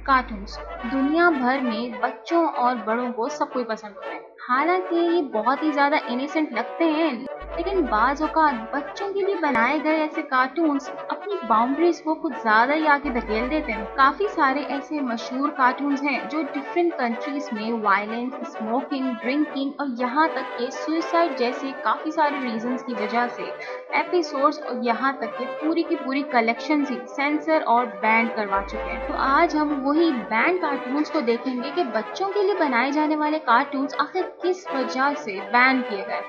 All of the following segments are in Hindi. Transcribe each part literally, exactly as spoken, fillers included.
कार्टून्स दुनिया भर में बच्चों और बड़ों को सब कोई पसंद होते हैं। हालांकि ये बहुत ही ज्यादा इनोसेंट लगते हैं, लेकिन बाज औकात बच्चों के लिए बनाए गए ऐसे कार्टून्स अपनी बाउंड्रीज को कुछ ज्यादा ही आगे धकेल देते हैं। काफी सारे ऐसे मशहूर कार्टून्स हैं जो डिफरेंट कंट्रीज में वायलेंस, स्मोकिंग, ड्रिंकिंग और यहाँ तक के सुसाइड जैसे काफी सारे रीजंस की वजह से एपिसोड्स और यहाँ तक के पूरी की पूरी कलेक्शन ही सेंसर और बैन करवा चुके हैं। तो आज हम वही बैन कार्टून्स को देखेंगे कि बच्चों के लिए बनाए जाने वाले कार्टून्स आखिर किस वजह से बैन किए गए।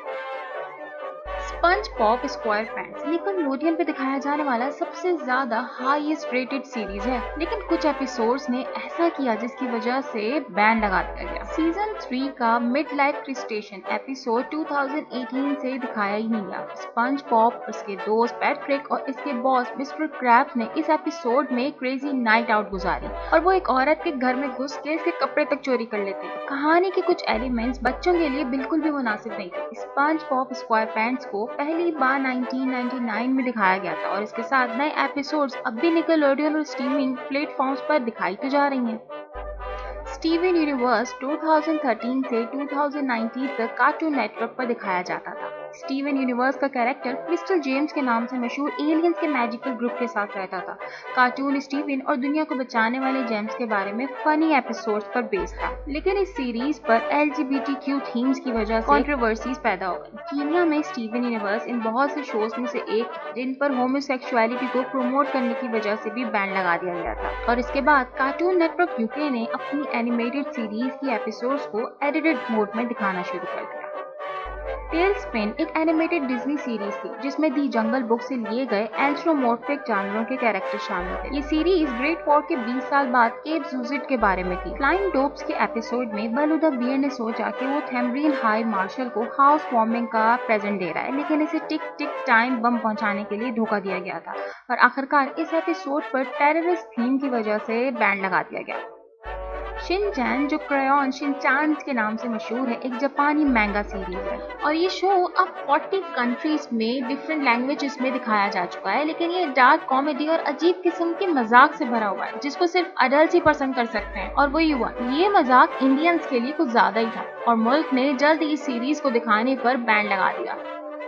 स्पंज बॉब स्क्वायरपैंट्स निकलोडियन पे दिखाया जाने वाला सबसे ज्यादा हाईएस्ट रेटेड सीरीज है, लेकिन कुछ एपिसोड्स ने ऐसा किया जिसकी वजह से बैन लगा दिया गया। सीजन थ्री का मिड लाइफ क्रिस्टेशन एपिसोड दो हज़ार अठारह से दिखाया ही नहीं गया। स्पंज बॉब, उसके दोस्त पैट्रिक और इसके बॉस मिस्टर क्रैब्स ने इस एपिसोड में क्रेजी नाइट आउट गुजारी और वो एक औरत के घर में घुस के इसके कपड़े तक चोरी कर लेते। कहानी के कुछ एलिमेंट्स बच्चों के लिए बिल्कुल भी मुनासिब नहीं थे। स्पंज बॉब स्क्वायरपैंट्स को पहली बार उन्नीस सौ निन्यानवे में दिखाया गया था और इसके साथ नए एपिसोड्स अब भी निकलोडियन और स्ट्रीमिंग प्लेटफॉर्म्स पर दिखाई तो जा रही हैं। स्टीवन यूनिवर्स दो हज़ार तेरह से दो हज़ार उन्नीस तक कार्टून नेटवर्क पर दिखाया जाता था। स्टीवन यूनिवर्स का कैरेक्टर क्रिस्टल जेम्स के नाम से मशहूर एलियंस के मैजिकल ग्रुप के साथ रहता था। कार्टून स्टीवन और दुनिया को बचाने वाले जेम्स के बारे में फनी एपिसोड्स पर बेस्ड था, लेकिन इस सीरीज पर L G B T Q themes की वजह से कंट्रोवर्सीज पैदा हो गई। कीनिया में स्टीवन यूनिवर्स इन बहुत से शोज में से एक जिन पर होमोसेक्सुअलिटी को प्रमोट करने की वजह से भी बैन लगा दिया गया था और इसके बाद कार्टून नेटवर्क यूके ने अपनी एनिमेटेड सीरीज की एपिसोड्स को एडिटेड मोड में दिखाना शुरू कर दिया। टेलस्पिन एक एनिमेटेड डिज्नी सीरीज थी जिसमें दी जंगल बुक से लिए गए एंथ्रोमॉर्फिक जानवरों के कैरेक्टर शामिल थे। ये सीरीज ग्रेट वॉर के बीस साल बाद केप जूजिट के बारे में थी। फ्लाइंग डोप्स के एपिसोड में बलूदा बियर ने सोचा कि वो थेम्ब्रियन हाई मार्शल को हाउस वार्मिंग का प्रेजेंट दे रहा है, लेकिन इसे टिक टिक टाइम बम पहुंचाने के लिए धोखा दिया गया था और आखिरकार इस एपिसोड पर टेररिस्ट थीम की वजह से बैन लगा दिया गया। शिनचैन, जो क्रेयॉन शिनचान के नाम से मशहूर है, एक जापानी मैंगा सीरीज है और ये शो अब चालीस कंट्रीज में डिफरेंट लैंग्वेजेस में दिखाया जा चुका है, लेकिन ये डार्क कॉमेडी और अजीब किस्म के मजाक से भरा हुआ है जिसको सिर्फ अडल्ट ही पसंद कर सकते हैं और वो युवा। ये मजाक इंडियंस के लिए कुछ ज्यादा ही था और मुल्क ने जल्द इस सीरीज को दिखाने पर बैन लगा दिया।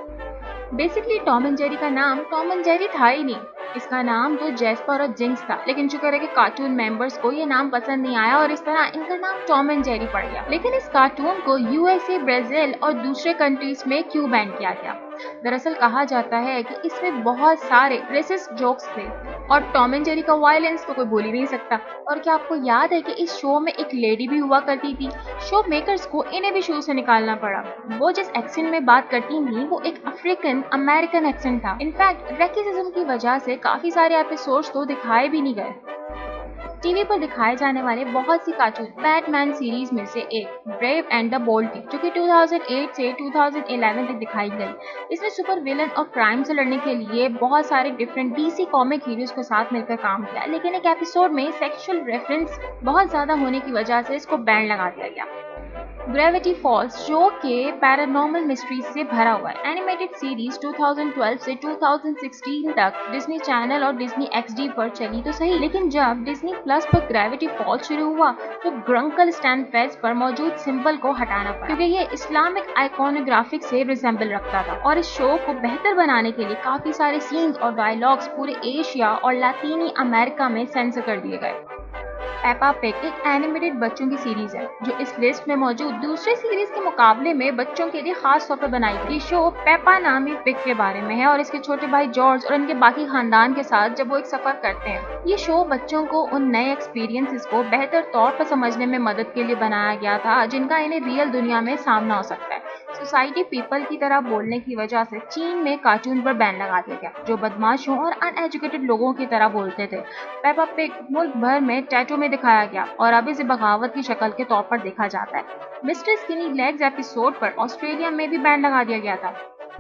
बेसिकली टॉम एंड जेरी का नाम टॉम एंड जेरी था ही नहीं, इसका नाम तो जैस्पर और जिंक्स था, लेकिन शुक्र है कि कार्टून मेंबर्स को ये नाम पसंद नहीं आया और इस तरह इनका नाम टॉम एंड जेरी पड़ गया। लेकिन इस कार्टून को यूएसए, ब्राजील और दूसरे कंट्रीज में क्यों बैन किया गया? दरअसल कहा जाता है कि इसमें बहुत सारे रेसिस्ट जोक्स थे और टॉम एंड जेरी का वायलेंस तो कोई भूल ही नहीं सकता। और क्या आपको याद है कि इस शो में एक लेडी भी हुआ करती थी? शो मेकर्स को इन्हें भी शो से निकालना पड़ा। वो जिस एक्सेंट में बात करती थी वो एक अफ्रीकन अमेरिकन एक्सेंट था। इनफैक्ट रेसिज्म की वजह से काफी सारे एपिसोड्स तो दिखाए भी नहीं गए। टीवी पर दिखाए जाने वाले बहुत सी कार्टून बैटमैन सीरीज में से एक ब्रेव एंड द बोल्ड थी, जो कि दो हज़ार आठ से दो हज़ार ग्यारह तक दिखाई गई। इसने सुपर विलन और क्राइम से लड़ने के लिए बहुत सारे डिफरेंट डीसी कॉमिक हीरोज के साथ मिलकर काम किया, लेकिन एक एपिसोड में सेक्सुअल रेफरेंस बहुत ज्यादा होने की वजह से इसको बैन लगा दिया गया। ग्रेविटी फॉल्स, जो के पैरानॉर्मल मिस्ट्रीज से भरा हुआ है, एनिमेटेड सीरीज दो हज़ार बारह से दो हज़ार सोलह तक डिज्नी चैनल और डिज्नी एक्सडी पर चली तो सही, लेकिन जब डिज्नी प्लस पर ग्रेविटी फॉल्स शुरू हुआ तो ग्रंकल स्टैंड फेस्ट पर मौजूद सिंबल को हटाना पड़ा क्योंकि ये इस्लामिक आइकोनोग्राफिक से रिजेंबल रखता था और इस शो को बेहतर बनाने के लिए काफी सारे सीन्स और डायलॉग्स पूरे एशिया और लातीनी अमेरिका में सेंसर कर दिए गए। पेपा पिग एक एनिमेटेड बच्चों की सीरीज है जो इस लिस्ट में मौजूद दूसरे सीरीज के मुकाबले में बच्चों के लिए खास तौर पर बनाई गई। शो पेपा नामी पिग के बारे में है और इसके छोटे भाई जॉर्ज और इनके बाकी खानदान के साथ जब वो एक सफर करते हैं। ये शो बच्चों को उन नए एक्सपीरियंसेस को बेहतर तौर पर समझने में मदद के लिए बनाया गया था जिनका इन्हें रियल दुनिया में सामना हो सकता है। सोसाइटी पीपल की तरह बोलने की वजह से चीन में कार्टून पर बैन लगा दिया गया जो बदमाशों और अनएजुकेटेड लोगों की तरह बोलते थे। पेपा पिग मुल्क भर में टैटू में दिखाया गया और अब इसे बगावत की शक्ल के तौर पर देखा जाता है। मिस्टर स्किनी लेग्स एपिसोड पर ऑस्ट्रेलिया में भी बैन लगा दिया गया था।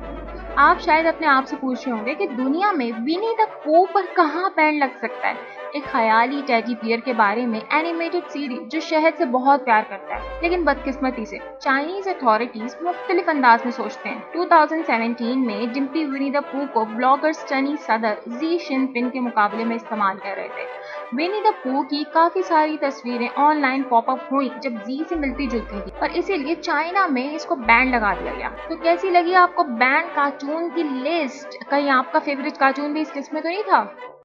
आप शायद अपने आप से पूछ रहे होंगे कि दुनिया में विनी द पू पर कहाँ बैन लग सकता है। एक ख्याली टेडी बियर के बारे में एनिमेटेड सीरीज जो शहद से बहुत प्यार करता है, लेकिन बदकिस्मती से चाइनीज अथॉरिटीज मुख्तलिफ अंदाज में सोचते हैं। दो हज़ार सत्रह में डिम्पी विनी द पू को ब्लॉगर स्टनी सदर जी शिनपिंग के मुकाबले में इस्तेमाल कर रहे थे। विनी द पू की काफी सारी तस्वीरें ऑनलाइन पॉपअप हुई जब जी से मिलती जुलती थी, पर इसीलिए चाइना में इसको बैन लगा दिया गया। तो कैसी लगी आपको बैन कार्टून की लिस्ट? कहीं आपका फेवरेट कार्टून भी इस लिस्ट में तो नहीं था?